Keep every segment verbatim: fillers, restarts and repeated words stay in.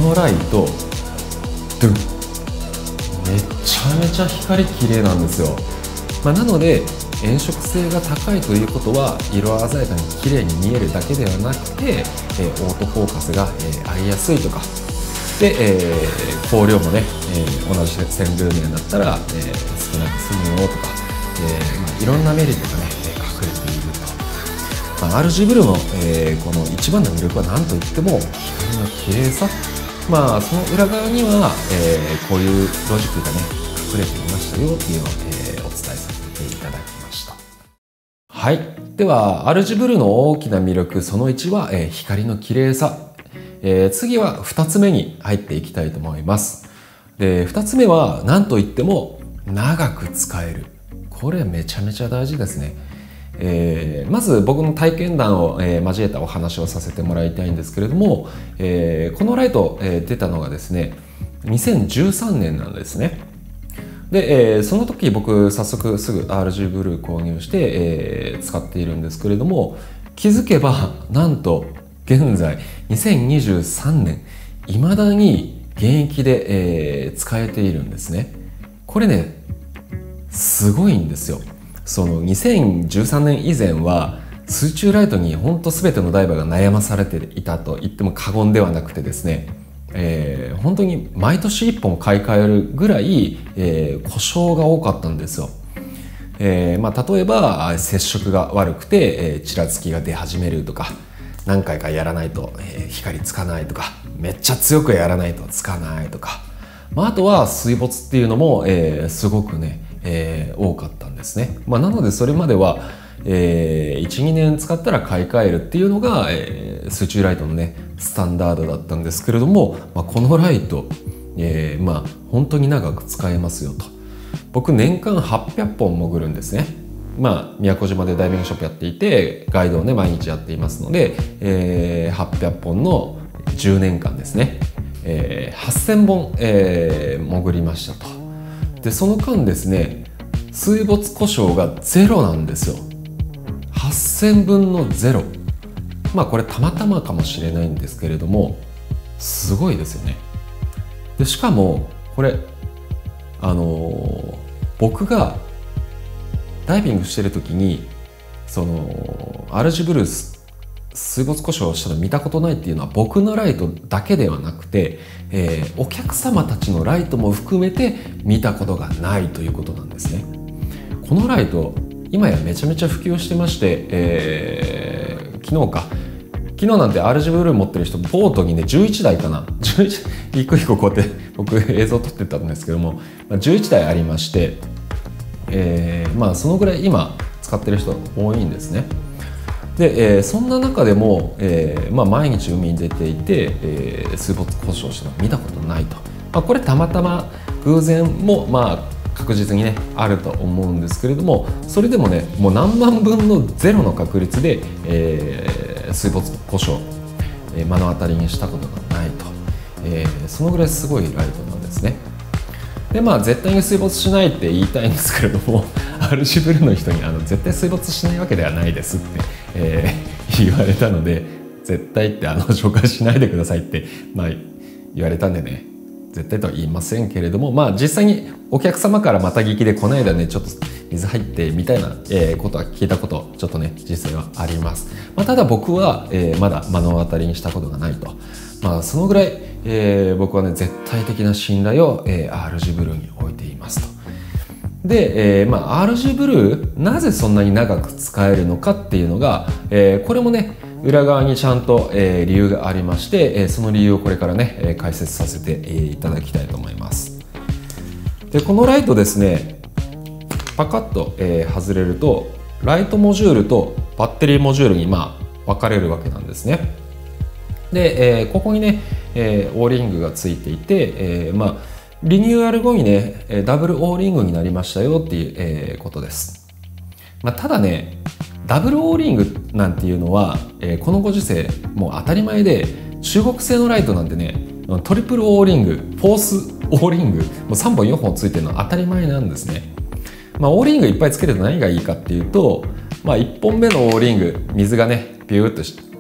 のライト、ドゥン、めちゃめちゃ光綺麗なんですよ。まあ、なので炎色性が高いということは色鮮やかに綺麗に見えるだけではなくて、えー、オートフォーカスが、えー、合いやすいとかで、えー、光量もね、えー、同じ線ルーメンだったら、えー、少なく済むよとか、えーまあ、いろんなメリットがね隠れていると。まあ、アールジー ブルーの、えー、この一番の魅力は何といっても光の綺麗さ。まあその裏側には、えー、こういうロジックがね隠れていましたよっていうのを、えー、お伝えさせていただきました。はい、では アールジー ブルーの大きな魅力そのいちは、えー、光の綺麗さ。えー、次はふたつめに入っていきたいと思います。でふたつめは何といっても長く使える。これめちゃめちゃ大事ですね。えー、まず僕の体験談を、えー、交えたお話をさせてもらいたいんですけれども、えー、このライト、えー、出たのがですねにせんじゅうさんねんなんですね。で、えー、その時僕早速すぐ アールジー ブルー購入して、えー、使っているんですけれども、気づけばなんと現在にせんにじゅうさんねんいまだに現役で、えー、使えているんですね。これねすごいんですよ。そのにせんじゅうさんねん以前は水中ライトに本当全てのダイバーが悩まされていたと言っても過言ではなくてですね、えー、本当に毎年いっぽん買い替えるぐらい、えー、故障が多かったんですよ。えーまあ、例えば接触が悪くて、えー、ちらつきが出始めるとか、何回かやらないと、えー、光つかないとか、めっちゃ強くやらないとつかないとか、まあ、あとは水没っていうのも、えー、すごくね、えー、多かったんですね。まあ、なのでそれまでは、えー、いちにねん使ったら買い替えるっていうのが、えー、水中ライトのねスタンダードだったんですけれども、まあ、このライト、えー、まあ本当に長く使えますよと。僕年間はっぴゃっぽん潜るんですね。まあ宮古島でダイビングショップやっていてガイドをね毎日やっていますので、えー、はっぴゃっぽんのじゅうねんかんですね、えー、はっせんぼん、えー、潜りましたと。でその間ですね水没故障がゼロなんですよ。はっせんぶんのゼロ。まあこれたまたまかもしれないんですけれどもすごいですよね。でしかもこれあのー、僕がダイビングしてる時にその アールジー ブルー水没故障をしたの見たことないっていうのは僕のライトだけではなくて、えー、お客様たちのライトも含めて見たことがないということなんですね。このライト今やめちゃめちゃ普及してまして、えー、昨日か昨日なんて アールジー ブルー持ってる人ボートにねじゅういちだいかなじゅういち一個一個こうやって僕映像撮ってたんですけどもじゅういちだいありまして、えー、まあそのぐらい今使ってる人多いんですね。で、えー、そんな中でも、えーまあ、毎日海に出ていて、えー、水没故障したの見たことないと、まあ、これたまたま偶然もまあ確実にねあると思うんですけれども、それでもねもう何万分のゼロの確率で、えー、水没故障、えー、目の当たりにしたことがないと、えー、そのぐらいすごいライトなんですね。でまあ絶対に水没しないって言いたいんですけれどもアールジー ブルーの人にあの絶対水没しないわけではないですって、えー、言われたので絶対ってあの紹介しないでくださいって、まあ、言われたんでね絶対とは言いませんけれども、まあ実際にお客様からまた聞きでこの間ねちょっと水入ってみたいな、えー、ことは聞いたことちょっとね実際はあります。まあ、ただ僕は、えー、まだ目の当たりにしたことがないと。まあそのぐらい、えー、僕はね絶対的な信頼を、えー、アールジー ブルーに置いていますと。で、えーまあ、アールジー ブルーなぜそんなに長く使えるのかっていうのが、えー、これもね裏側にちゃんと、えー、理由がありまして、えー、その理由をこれからね、えー、解説させて、えー、いただきたいと思います。でこのライトですねパカッと、えー、外れるとライトモジュールとバッテリーモジュールにまあ分かれるわけなんですね。で、えー、ここにね、えー、オーリングがついていて、えー、まあリニューアル後にねダブルオーリングになりましたよっていう、えー、ことです。まあ、ただねダブルオーリングなんていうのは、えー、このご時世もう当たり前で中国製のライトなんてねトリプルオーリングフォースオーリングもうさんぼんよんほんついてるのは当たり前なんですね。まあ、オーリングいっぱいつけると何がいいかっていうと、まあ、いっぽんめのオーリング水がねビューッと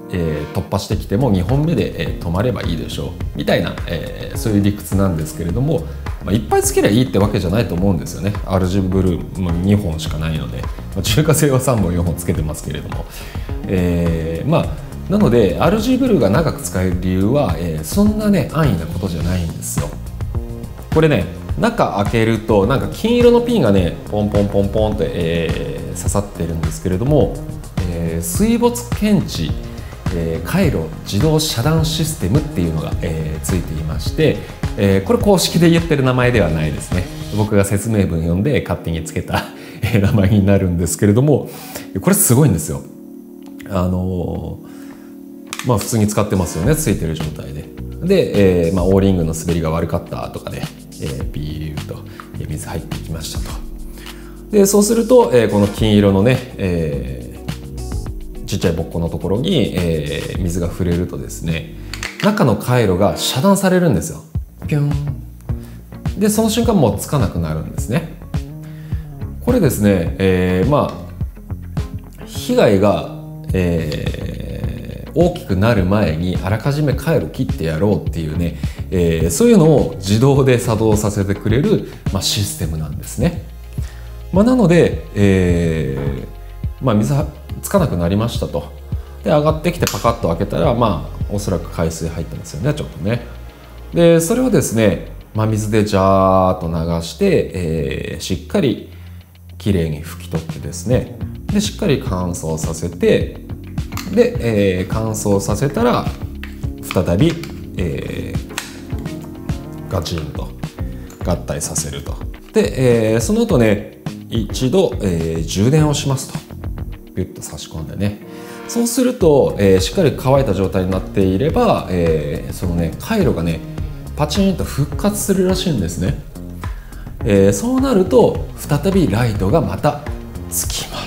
えー、突破してきてもにほんめで、えー、止まればいいでしょうみたいな、えー、そういう理屈なんですけれども、まあ、いっぱいつけりゃいいってわけじゃないと思うんですよね。 アールジー ブルーもにほんしかないので、まあ、中華製はさんぼんよんほんつけてますけれども、えー、まあなので アールジー ブルーが長く使える理由は、えー、そんなね安易なことじゃないんですよ。これね中開けるとなんか金色のピンがねポンポンポンポンって、えー、刺さってるんですけれども、えー、水没検知、えー、回路自動遮断システムっていうのが、えー、ついていまして、えー、これ公式で言ってる名前ではないですね。僕が説明文読んで勝手につけた名前になるんですけれども、これすごいんですよ。あのー、まあ普通に使ってますよね、ついてる状態で。で、えーまあ、オーリングの滑りが悪かったとかで、えー、ビーッと水入ってきましたと。でそうすると、えー、この金色のね、えー、ちっちゃいボッコのところに、えー、水が触れるとですね、中の回路が遮断されるんですよ。ピュンでその瞬間もうつかなくなるんですね。これですね、えー、まあ被害が、えー、大きくなる前にあらかじめ回路切ってやろうっていうね、えー、そういうのを自動で作動させてくれる、まあ、システムなんですね。まあ、なので、えーまあ、水つかなくなりましたと。で上がってきてパカッと開けたら、まあおそらく海水入ってますよね、ちょっとね。でそれをですね、まあ、水でジャーっと流して、えー、しっかりきれいに拭き取ってですね、でしっかり乾燥させて、で、えー、乾燥させたら再び、えー、ガチンと合体させると。で、えー、その後ね一度、えー、充電をしますと。ピュッと差し込んでね、そうすると、えー、しっかり乾いた状態になっていれば、えー、そのね回路がねパチンと復活するらしいんですね。えー、そうなると再びライトがまたつきます。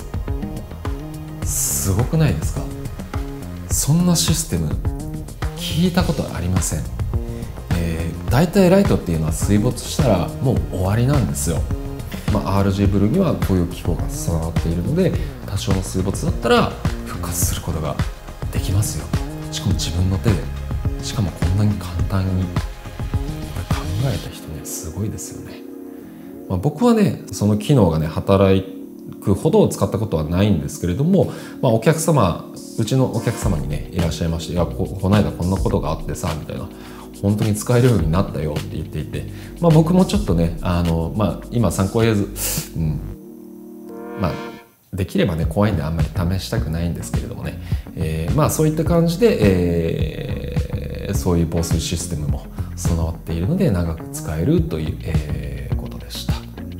すごくないですか？そんなシステム聞いたことありません。えー、だいたいライトっていうのは水没したらもう終わりなんですよ。まあ、アールジー ブルーにはこういう機構が備わっているので、多少の水没だったら復活することができますよ。しかも自分の手で、しかもこんなに簡単に。考えた人ねすごいですよね。まあ、僕はねその機能がね働くほど使ったことはないんですけれども、まあ、お客様うちのお客様にねいらっしゃいまして、いや こ, この間こんなことがあってさみたいな、本当に使えるようになったよって言っていて、まあ、僕もちょっとねあの、まあ、今参考映像、うん、まあできればね怖いんであんまり試したくないんですけれどもね、えー、まあそういった感じで、えー、そういう防水システムも備わっているので長く使えるという、えー、ことでした。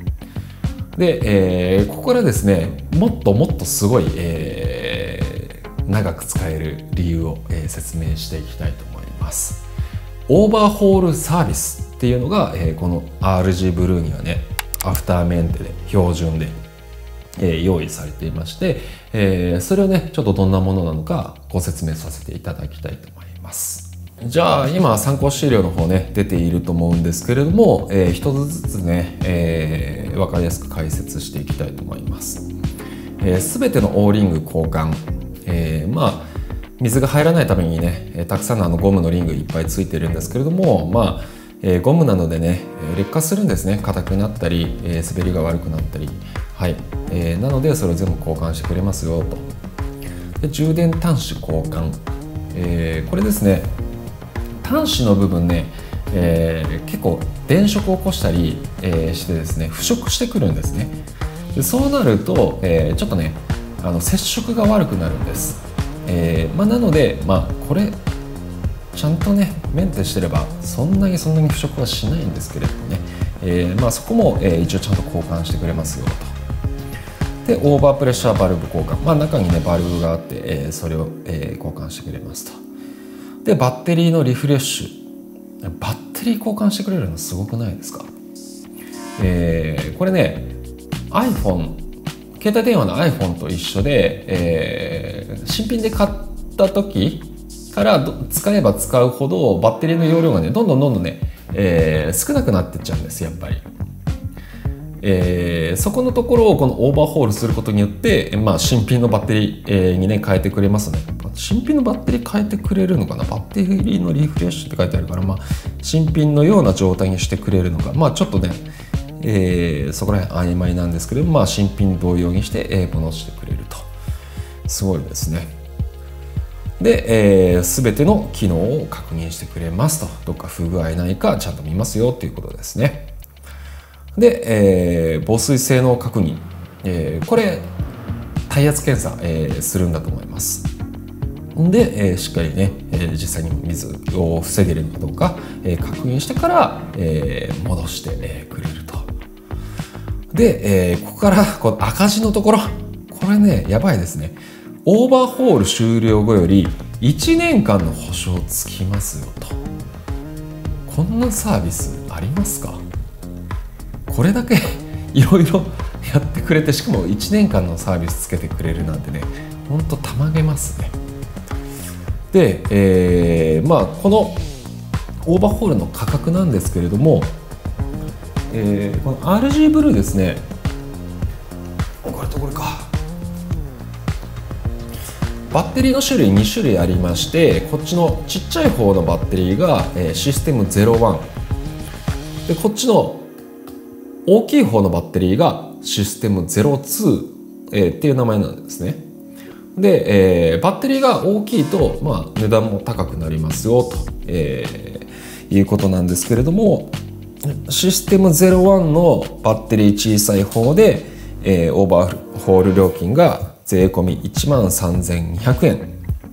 で、えー、ここからですねもっともっとすごい、えー、長く使える理由を、えー、説明していきたいと思います。オーバーホールサービスっていうのが、えー、この アールジー ブルーにはねアフターメンテで標準で、えー、用意されていまして、えー、それをねちょっとどんなものなのかご説明させていただきたいと思います。じゃあ今参考資料の方ね出ていると思うんですけれども、えー、一つずつね、えー、分かりやすく解説していきたいと思います。えー、全てのオーリング交換、えー、まあ水が入らないためにねたくさんのあのゴムのリングいっぱいついてるんですけれども、まあ、えー、ゴムなのでね劣化するんですね。硬くなったり、えー、滑りが悪くなったり、はい、えー、なのでそれを全部交換してくれますよと。で充電端子交換、えー、これですね端子の部分ね、えー、結構電飾を起こしたり、えー、してですね腐食してくるんですね。でそうなると、えー、ちょっとねあの接触が悪くなるんです。えーまあ、なので、まあ、これちゃんとねメンテしてればそんなにそんなに腐食はしないんですけれどもね、えーまあ、そこも、えー、一応ちゃんと交換してくれますよと。でオーバープレッシャーバルブ交換、まあ、中にねバルブがあって、えー、それを、えー、交換してくれますと。でバッテリーのリフレッシュ、バッテリー交換してくれるのすごくないですか？えー、これね iPhone 携帯電話の iPhone と一緒で、えー、新品で買った時から使えば使うほどバッテリーの容量がねどんどんどんどんね、えー、少なくなってっちゃうんですやっぱり。 えー、そこのところをこのオーバーホールすることによって、まあ、新品のバッテリーにね変えてくれますね。新品のバッテリー変えてくれるのかな、バッテリーのリフレッシュって書いてあるから、まあ、新品のような状態にしてくれるのか、まあちょっとね、えー、そこら辺曖昧なんですけど、まあ新品同様にして、えー、こなしてくれると。すごいですね。で、えー、全ての機能を確認してくれますと。どっか不具合ないかちゃんと見ますよということですね。で、えー、防水性能確認、えー、これ耐圧検査、えー、するんだと思います。で、えー、しっかりね、えー、実際に水を防げるのかどうか、えー、確認してから、えー、戻して、えー、くれると。で、えー、ここからこの赤字のところ、これねやばいですね。オーバーホール終了後よりいちねんかんの保証つきますよと。こんなサービスありますか？これだけいろいろやってくれて、しかもいちねんかんのサービスつけてくれるなんてね、ほんとたまげますね。で、えー、まあこのオーバーホールの価格なんですけれども、えー、この アールジー ブルーですね、これとこれか、バッテリーの種類に種類ありまして、こっちのちっちゃい方のバッテリーが、えー、システムゼロワンで、こっちの大きい方のバッテリーがシステムゼロツー、えー、っていう名前なんですね。で、えー、バッテリーが大きいと、まあ、値段も高くなりますよと、えー、いうことなんですけれども、システムゼロワンのバッテリー小さい方で、えー、オーバーホール料金が税込みいちまんさんぜんにひゃくえん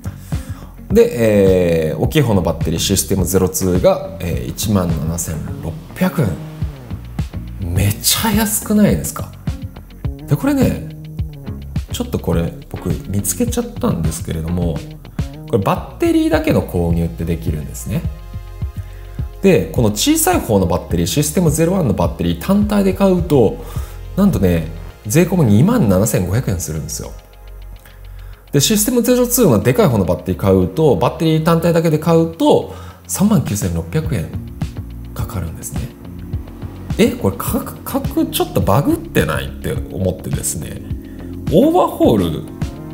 で、えー、大きい方のバッテリーシステムゼロツーが、えー、いちまんななせんろっぴゃくえん。めちゃ安くないですか？でこれね、ちょっとこれ僕見つけちゃったんですけれども、これバッテリーだけの購入ってできるんですね。でこの小さい方のバッテリーシステムゼロワンのバッテリー単体で買うと、なんとね税込みにまんななせんごひゃくえんするんですよ。でシステムゼロツーのでかい方のバッテリー買うと、バッテリー単体だけで買うとさんまんきゅうせんろっぴゃくえんかかるんですね。えこれ価格ちょっとバグってないって思ってですね、オーバーホール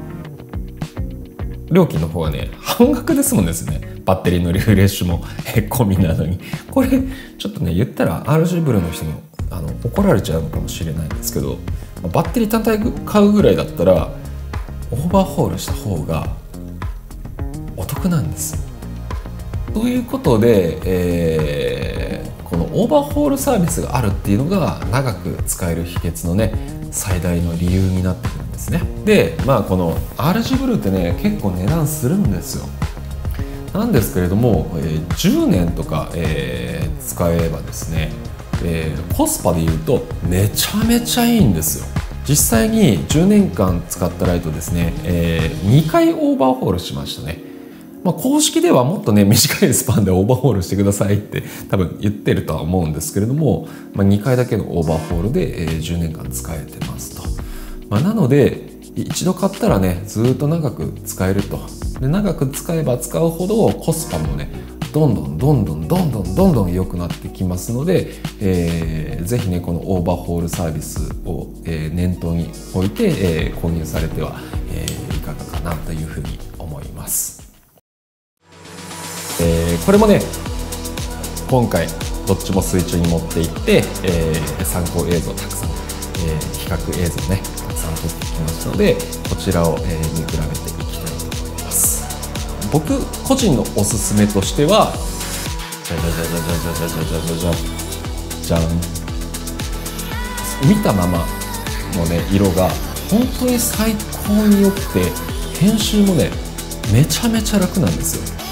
料金の方がね半額で済むんですね。バッテリーのリフレッシュも込みなのに。これちょっとね言ったら アールジー ブルーの人にあの怒られちゃうのかもしれないんですけど、バッテリー単体買うぐらいだったらオーバーホールした方がお得なんです。ということで、えー、このオーバーホールサービスがあるっていうのが長く使える秘訣のね最大の理由になってくるんですね。でまあこの アールジー ブルーってね結構値段するんですよ。なんですけれども、えー、じゅうねんとか、えー、使えばですね、えー、コスパでいうとめちゃめちゃいいんですよ。実際にじゅうねんかん使ったライトですね、えー、にかいオーバーホールしましたね。まあ、公式ではもっとね短いスパンでオーバーホールしてくださいって多分言ってるとは思うんですけれども、まあ、にかいだけのオーバーホールで、えー、じゅうねんかん使えてますと。まあ、なので一度買ったらねずっと長く使えると。で長く使えば使うほどコスパもねどんどんどんどんどんどんどんどん良くなってきますので、えー、ぜひねこのオーバーホールサービスを、えー、念頭に置いて、えー、購入されては、えー、いかがかなというふうに思います。えー、これもね今回どっちも水中に持っていって、えー、参考映像たくさん、えー、比較映像ねたくさん撮ってきましたので、こちらを、えー、見比べていきたいと思います。僕個人のおすすめとしてはじゃじゃじゃじゃじゃじゃじゃじゃじゃじゃじゃん、見たままのね色が本当に最高に良くて、編集もねめちゃめちゃ楽なんですよ。